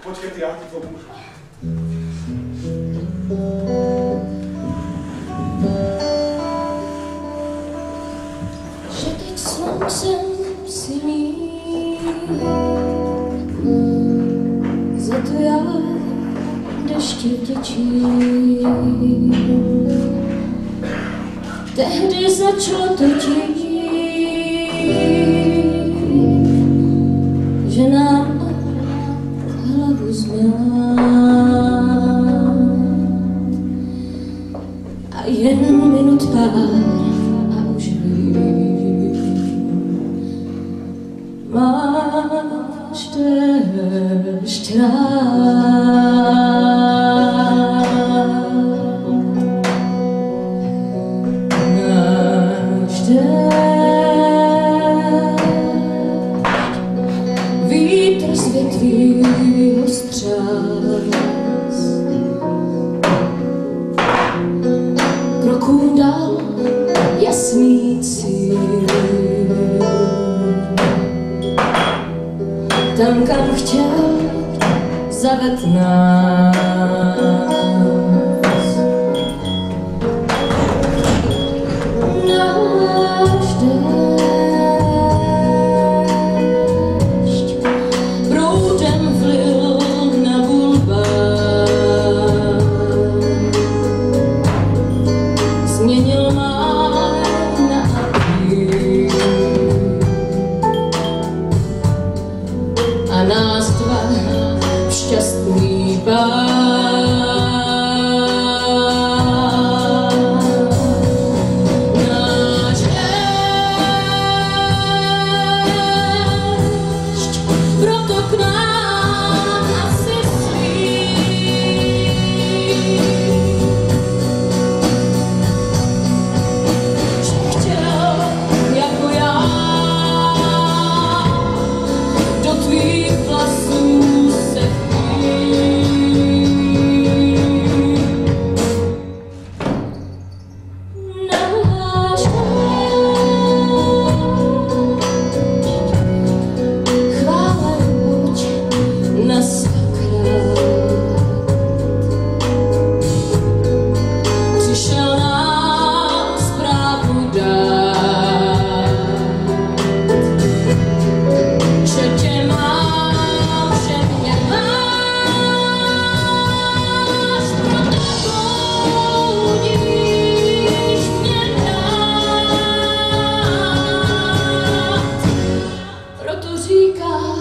Počkej, já ti pomůžu. Že teď sluncem silí, za to já dešti vděčím. Tehdy začalo totiž, že nám hlavu změla a jen minut pár a už vím, máš déšť rád. Máš vítr z větví ostřás, krokům dal jasný cíl, tam, kam chtěl zaved nás. Náš déšť proudem vlil na bulvár, změnil máj na apríl a nás dva v šťastný pár. Náš déšť proto k nám asi slí, že chtěl jako já do tvých vlasů se vpít. Náš déšť chválen buď na stokrát, přišel nám zprávu dát, že tě mám, že mě máš, proto budíš mě rád, proto říkám